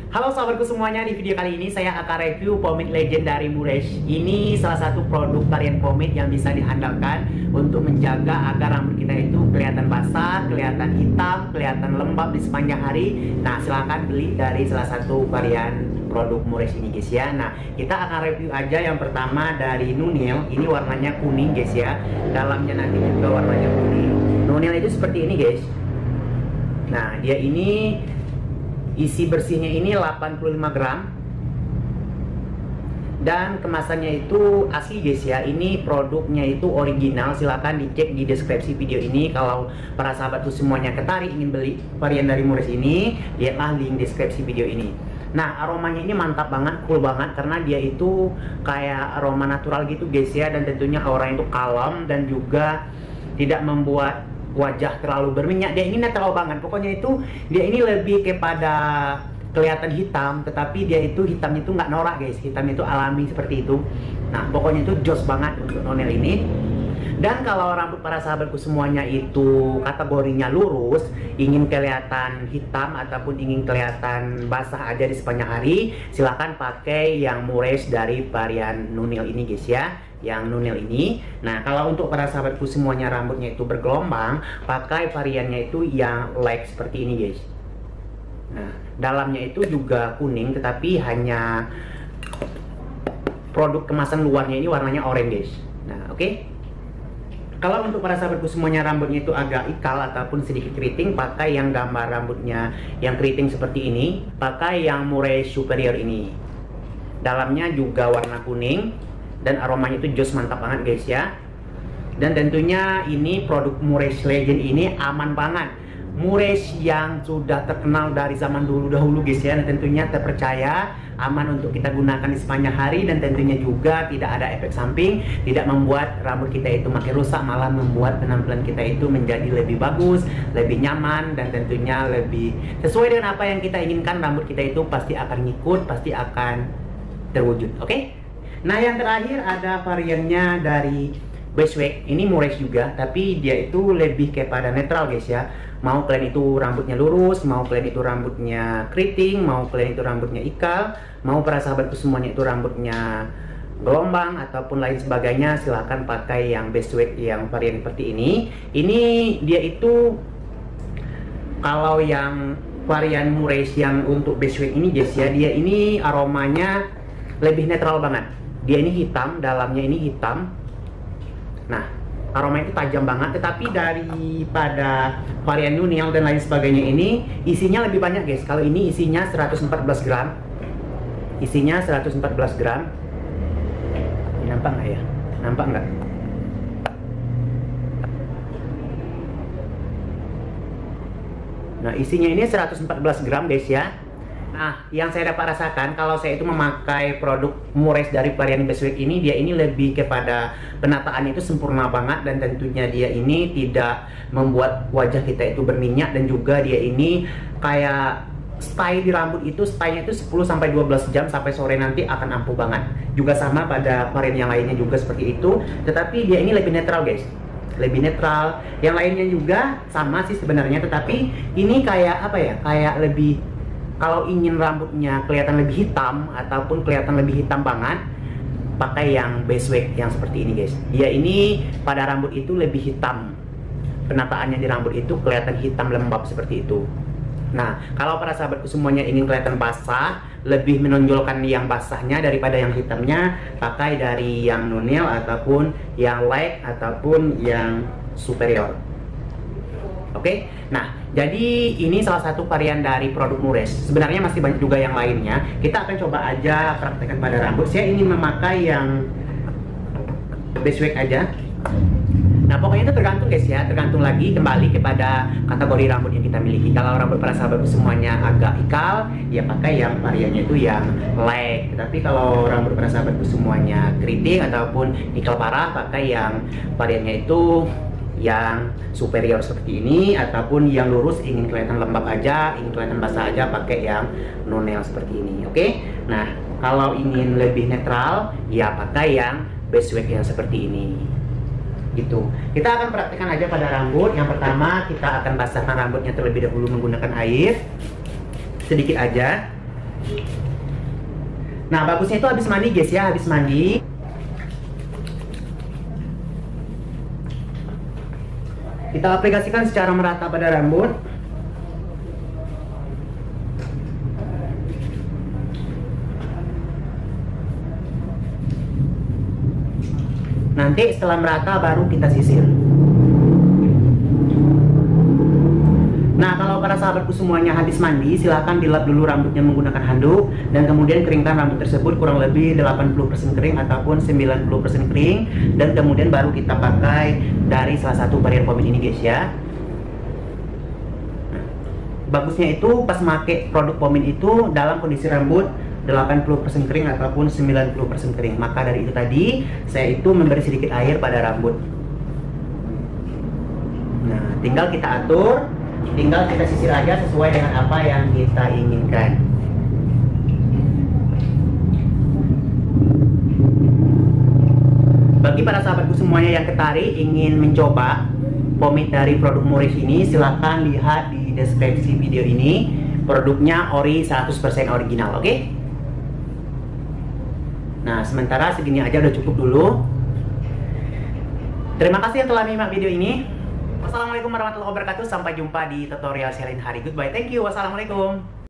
Halo sahabatku semuanya, di video kali ini saya akan review pomade legend dari Muresh. Ini salah satu produk varian pomade yang bisa diandalkan untuk menjaga agar rambut kita itu kelihatan basah, kelihatan hitam, kelihatan lembab di sepanjang hari. Nah, silahkan beli dari salah satu varian produk Muresh ini guys ya. Nah, kita akan review aja yang pertama dari Nunil. Ini warnanya kuning guys ya. Dalamnya nanti juga warnanya kuning. Nunil itu seperti ini guys. Nah, dia ini isi bersihnya ini 85 gram dan kemasannya itu asli guys ya. Ini produknya itu original. Silahkan dicek di deskripsi video ini. Kalau para sahabatku semuanya tertarik ingin beli varian dari Muresh ini, lihatlah link deskripsi video ini. Nah, aromanya ini mantap banget, cool banget, karena dia itu kayak aroma natural gitu guys ya. Dan tentunya auranya itu kalem dan juga tidak membuat wajah terlalu berminyak. Dia ini netral banget. Pokoknya itu dia ini lebih kepada kelihatan hitam, tetapi dia itu hitamnya itu nggak norak guys. Hitamnya itu alami seperti itu. Nah, pokoknya itu jos banget untuk Nunil ini. Dan kalau rambut para sahabatku semuanya itu kategorinya lurus, ingin kelihatan hitam ataupun ingin kelihatan basah aja di sepanjang hari, silahkan pakai yang Muresh dari varian Nunil ini guys ya. Yang Nunil ini. Nah, kalau untuk para sahabatku semuanya rambutnya itu bergelombang, pakai variannya itu yang light seperti ini guys. Nah, dalamnya itu juga kuning, tetapi hanya produk kemasan luarnya ini warnanya oranye guys. Nah, oke. Kalau untuk para sahabatku semuanya rambutnya itu agak ikal ataupun sedikit keriting, pakai yang gambar rambutnya yang keriting seperti ini, pakai yang Muresh Superior ini. Dalamnya juga warna kuning dan aromanya itu jos mantap banget guys ya. Dan tentunya ini produk Muresh Legend ini aman banget. Muresh yang sudah terkenal dari zaman dahulu guys ya, dan tentunya terpercaya, aman untuk kita gunakan di sepanjang hari, dan tentunya juga tidak ada efek samping, tidak membuat rambut kita itu makin rusak, malah membuat penampilan kita itu menjadi lebih bagus, lebih nyaman, dan tentunya lebih sesuai dengan apa yang kita inginkan. Rambut kita itu pasti akan ngikut, pasti akan terwujud. Oke? Nah, yang terakhir ada variannya dari Beeswax. Ini Muresh juga, tapi dia itu lebih kepada netral guys ya. Mau kalian itu rambutnya lurus, mau kalian itu rambutnya keriting, mau kalian itu rambutnya ikal, mau para sahabatku semuanya itu rambutnya gelombang ataupun lain sebagainya, silahkan pakai yang Beeswax yang varian seperti ini. Ini dia itu, kalau yang varian Muresh yang untuk Beeswax ini guys ya, dia ini aromanya lebih netral banget. Dia ini hitam, dalamnya ini hitam. Nah, aroma itu tajam banget. Tetapi daripada varian Nunil dan lain sebagainya ini, isinya lebih banyak guys. Kalau ini isinya 114 gram. Isinya 114 gram. Ini nampak nggak ya? Nampak nggak? Nah, isinya ini 114 gram guys ya. Nah, yang saya dapat rasakan kalau saya itu memakai produk Muresh dari varian Beeswax ini, dia ini lebih kepada penataannya itu sempurna banget, dan tentunya dia ini tidak membuat wajah kita itu berminyak, dan juga dia ini kayak style di rambut itu, stylenya itu 10-12 jam sampai sore nanti akan ampuh banget. Juga sama pada varian yang lainnya juga seperti itu, tetapi dia ini lebih netral guys. Lebih netral. Yang lainnya juga sama sih sebenarnya, tetapi ini kayak apa ya? Kayak lebih, kalau ingin rambutnya kelihatan lebih hitam ataupun kelihatan lebih hitam banget, pakai yang Beeswax yang seperti ini guys. Dia ini pada rambut itu lebih hitam. Penataannya di rambut itu kelihatan hitam lembab seperti itu. Nah, kalau para sahabatku semuanya ingin kelihatan basah, lebih menonjolkan yang basahnya daripada yang hitamnya, pakai dari yang Nunil ataupun yang light ataupun yang superior. Oke? Nah, jadi ini salah satu varian dari produk Muresh. Sebenarnya masih banyak juga yang lainnya. Kita akan coba aja praktekkan pada rambut. Saya ingin memakai yang Beeswax aja. Nah, pokoknya itu tergantung guys ya, tergantung lagi kembali kepada kategori rambut yang kita miliki. Kalau rambut para sahabatku semuanya agak ikal, ya pakai yang variannya itu yang light. Tapi kalau rambut para sahabatku semuanya keriting ataupun ikal parah, pakai yang variannya itu yang superior seperti ini, ataupun yang lurus ingin kelihatan lembab aja, ingin kelihatan basah aja, pakai yang Nunil seperti ini. Oke? Nah, kalau ingin lebih netral, ya pakai yang Beeswax yang seperti ini. Gitu. Kita akan praktekkan aja pada rambut. Yang pertama, kita akan basahkan rambutnya terlebih dahulu menggunakan air sedikit aja. Nah, bagusnya itu habis mandi guys ya, habis mandi. Kita aplikasikan secara merata pada rambut. Nanti setelah merata baru kita sisir. Nah, kalau para sahabatku semuanya habis mandi, silahkan dilap dulu rambutnya menggunakan handuk dan kemudian keringkan rambut tersebut kurang lebih 80% kering ataupun 90% kering, dan kemudian baru kita pakai dari salah satu varian pomade ini guys ya. Nah, bagusnya itu pas pakai produk pomade itu dalam kondisi rambut 80% kering ataupun 90% kering. Maka dari itu tadi saya itu memberi sedikit air pada rambut. Nah, tinggal kita atur, tinggal kita sisir aja sesuai dengan apa yang kita inginkan. Bagi para sahabatku semuanya yang tertarik ingin mencoba pomade dari produk Mores ini, silahkan lihat di deskripsi video ini. Produknya ori 100% original, oke? Nah, sementara segini aja udah cukup dulu. Terima kasih yang telah menyimak video ini. Wassalamualaikum warahmatullahi wabarakatuh. Sampai jumpa di tutorial sharing hari. Goodbye. Thank you. Wassalamualaikum.